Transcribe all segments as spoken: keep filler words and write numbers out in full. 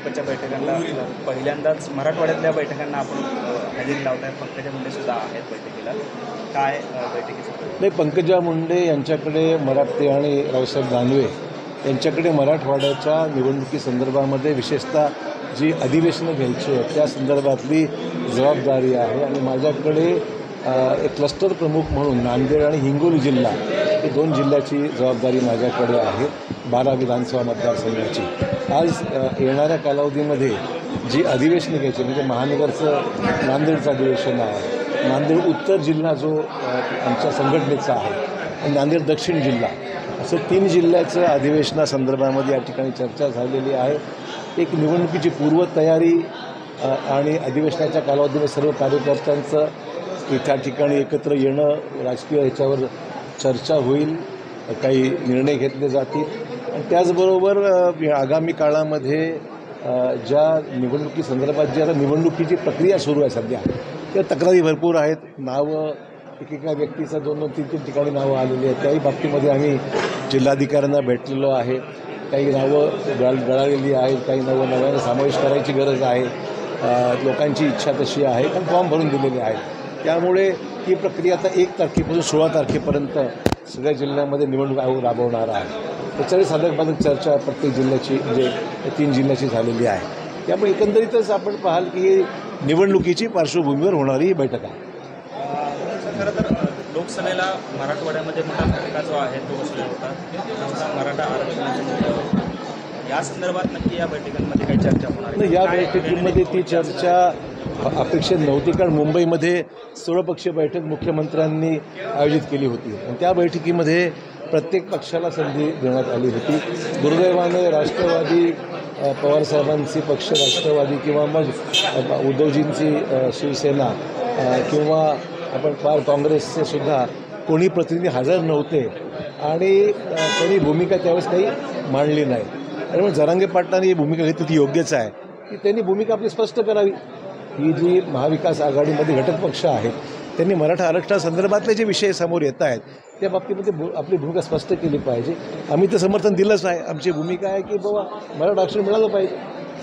भाजपच्या बैठकांना पहिल्यांदाच मराठवाड्यातल्या बैठकांना आपण हजेरी लावताय. पंकजा मुंडे सुद्धा आहेत बैठकीला. काय बैठकीचं नाही, पंकजा मुंडे यांच्याकडे मराठे आणि रावसाहेब दानवे यांच्याकडे मराठवाड्याच्या निवडणुकीसंदर्भामध्ये विशेषतः जी अधिवेशनं घ्यायची आहेत त्या संदर्भातली जबाबदारी आहे आणि माझ्याकडे एक क्लस्टर प्रमुख म्हणून नांदेड आणि हिंगोली जिल्हा हे दोन जिल्ह्याची जबाबदारी माझ्याकडे आहे, बारा विधानसभा मतदारसंघाची. आज येणाऱ्या कालावधीमध्ये जी अधिवेशनं घ्यायची म्हणजे महानगरचं नांदेडचं अधिवेशन आहे, नांदेड उत्तर जिल्हा जो आमच्या संघटनेचा आहे आणि नांदेड दक्षिण जिल्हा असं तीन जिल्ह्याचं अधिवेशनासंदर्भामध्ये या ठिकाणी चर्चा झालेली आहे. एक निवडणुकीची पूर्वतयारी आणि अधिवेशनाच्या कालावधीमध्ये सर्व कार्यकर्त्यांचं त्या ठिकाणी एकत्र येणं, राजकीय ह्याच्यावर चर्चा होईल, काही निर्णय घेतले जातील आणि त्याचबरोबर आगामी काळामध्ये ज्या निवडणुकीसंदर्भात जी आता निवडणुकीची प्रक्रिया सुरू आहे सध्या, त्या तक्रारी भरपूर आहेत. नावं एकेका व्यक्तीचं दोन दोन तीन तीन ठिकाणी नावं आलेली आहेत. त्याही बाबतीमध्ये आम्ही जिल्हाधिकाऱ्यांना भेटलेलो आहे. काही नावं गळ गळालेली आहेत, काही नावं नव्यानं समावेश करायची गरज आहे. लोकांची इच्छा तशी आहे कारण फॉर्म भरून दिलेले आहेत. त्यामुळे ही प्रक्रिया आता एक तारखेपासून सोळा तारखेपर्यंत सगळ्या जिल्ह्यामध्ये निवडणूक आयोग राबवणार आहे. त्याच्यावेळी साधकबाधक चर्चा प्रत्येक जिल्ह्याची म्हणजे तीन जिल्ह्याची झालेली आहे. त्यामुळे एकंदरीतच आपण पाहाल की ही निवडणुकीची पार्श्वभूमीवर होणारी ही बैठक आहे. खरं तर लोकसभेला मराठवाड्यामध्ये मोठा फटका जो आहे तो बसला होता. मराठा आरक्षणाच्या या संदर्भात नक्की या बैठकांमध्ये काही चर्चा होणार आहे? या बैठकीमध्ये ती चर्चा अपेक्षित नव्हती कारण मुंबईमध्ये सर्वपक्षीय बैठक मुख्यमंत्र्यांनी आयोजित केली होती आणि त्या बैठकीमध्ये प्रत्येक पक्षाला संधी देण्यात आली होती. दुर्दैवाने राष्ट्रवादी पवारसाहेबांची पक्ष राष्ट्रवादी किंवा मग उद्धवजींची शिवसेना किंवा आपण पार काँग्रेसचे सुद्धा कोणी प्रतिनिधी हजर नव्हते आणि त्यांनी भूमिका त्यावेळेस काही मांडली नाही. आणि मग जरांगे पाटलांनी ही भूमिका घेतली ती योग्यच आहे की त्यांनी भूमिका आपली स्पष्ट करावी. ही जी महाविकास आघाडीमध्ये घटक पक्ष आहेत त्यांनी मराठा आरक्षणासंदर्भातले जे विषय समोर येत आहेत त्या बाबतीमध्ये भू आपली भूमिका स्पष्ट केली पाहिजे. आम्ही तर समर्थन दिलंच आहे. आमची भूमिका आहे की बाबा मराठा आरक्षण मिळालं पाहिजे.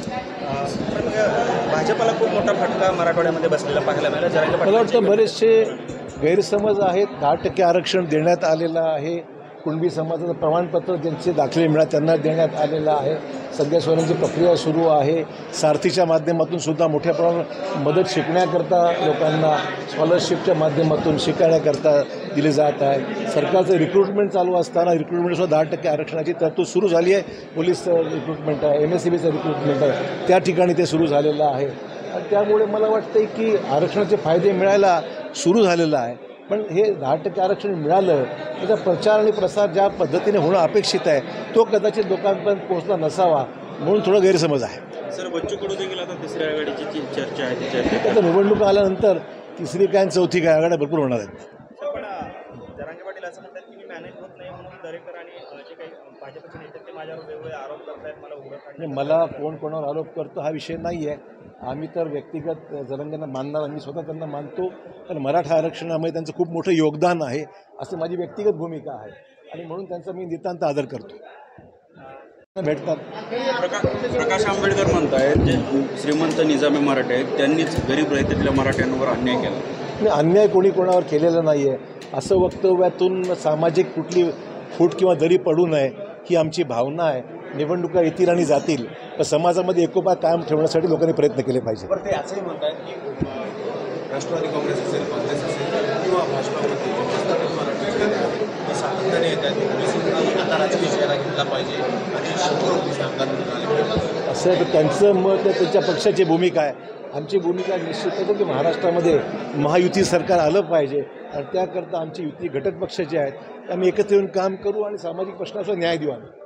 भाजपला खूप मोठा फटका मराठवाड्यामध्ये बसलेला पाहायला मिळाला. मला वाटतं बरेचसे गैरसमज आहेत. दहा टक्के आरक्षण देण्यात आलेलं आहे. कुणबी समाजाचं प्रमाणपत्र ज्यांचे दाखले मिळाले त्यांना देण्यात आलेलं आहे. सध्या सोडण्याची प्रक्रिया सुरू आहे. सारथीच्या माध्यमातून सुद्धा मोठ्या प्रमाणात मदत शिकण्याकरता लोकांना स्कॉलरशिपच्या माध्यमातून शिकण्याकरता दिली जात आहे. सरकारचं रिक्रुटमेंट चालू असताना रिक्रुटमेंटसुद्धा दहा टक्के आरक्षणाची तरतूद सुरू झाली आहे. पोलीस रिक्रुटमेंट आहे, एम एस सी बीचं रिक्रुटमेंट आहे, त्या ठिकाणी ते सुरू झालेलं आहे. आणि त्यामुळे मला वाटतं की आरक्षणाचे फायदे मिळायला सुरू झालेलं आहे. पण हे दहा टक्के आरक्षण मिळालं त्याचा प्रचार आणि प्रसार ज्या पद्धतीने होणं अपेक्षित आहे तो कदाचित लोकांपर्यंत पोहोचला नसावा म्हणून थोडा गैरसमज आहे. सर, बच्चू कडू देखील आता तिसऱ्या आघाडीची चर्चा आहे. आता निवडणूक आल्यानंतर तिसरी काय चौथी काय आघाड्या भरपूर होणार आहेत. पण जरांगे पाटील असं म्हणतात की मी मॅनेज होत नाही म्हणून दरेकर आणि जे काही भाजपचे नेते ते माझ्यावर वेगवेगळे आरोप करतायत. मला उघड मला कोण कोणावर आरोप करतो हा विषय नाही आहे. आम्ही तर व्यक्तिगत जरांगेंना मानणार, आम्ही स्वतः त्यांना मानतो. पण मराठा आरक्षणामध्ये त्यांचं खूप मोठं योगदान आहे असं माझी व्यक्तिगत भूमिका आहे आणि म्हणून त्यांचा मी नितांत आदर करतो. भेटतात. प्रकाश आंबेडकर म्हणतायत जे श्रीमंत निजामी मराठे आहेत त्यांनीच गरीब रहितेतल्या मराठ्यांवर अन्याय केला. नाही, अन्याय कोणी कोणावर केलेला नाही आहे. असं वक्तव्यातून सामाजिक कुठली फूट किंवा दरी पडू नये ही आमची भावना आहे. निवडणुका येतील आणि जातील तर समाजामध्ये एकोपा कायम ठेवण्यासाठी लोकांनी प्रयत्न केले पाहिजे. बरं, ते असंही म्हणतात की राष्ट्रवादी काँग्रेस असेल, काँग्रेस असेल किंवा भाजपामध्ये सातत्याने येतात विषयाला घेतला पाहिजे आणि असं आहे. त्यांचं मत त्यांच्या पक्षाची भूमिका आहे. आमची भूमिका निश्चित आहे की महाराष्ट्रामध्ये महायुती सरकार आलं पाहिजे आणि त्याकरता आमची युती घटक पक्ष जे आहेत आम्ही एकत्र येऊन काम करू आणि सामाजिक प्रश्नाचा न्याय देऊ. आम्ही